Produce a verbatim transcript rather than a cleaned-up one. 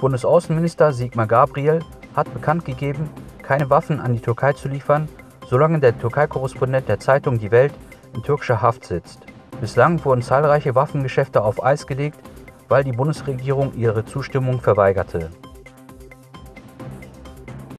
Bundesaußenminister Sigmar Gabriel hat bekannt gegeben, keine Waffen an die Türkei zu liefern, solange der Türkei-Korrespondent der Zeitung Die Welt in türkischer Haft sitzt. Bislang wurden zahlreiche Waffengeschäfte auf Eis gelegt, weil die Bundesregierung ihre Zustimmung verweigerte.